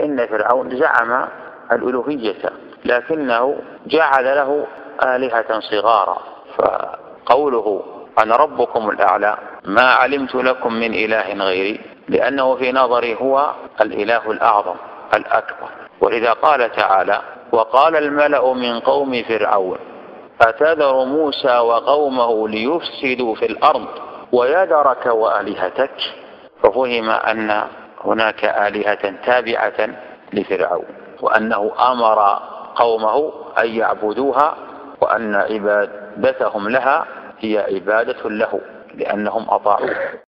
إن فرعون زعم الألوهية لكنه جعل له آلهة صغارا. فقوله أنا ربكم الأعلى ما علمت لكم من إله غيري، لأنه في نظري هو الإله الأعظم الأكبر. ولذا قال تعالى وقال الملأ من قوم فرعون أتذر موسى وقومه ليفسدوا في الأرض ويذرك وآلهتك، ففهم أن هناك آلهة تابعة لفرعون، وأنه أمر قومه أن يعبدوها، وأن عبادتهم لها هي عبادة له لأنهم أطاعوه.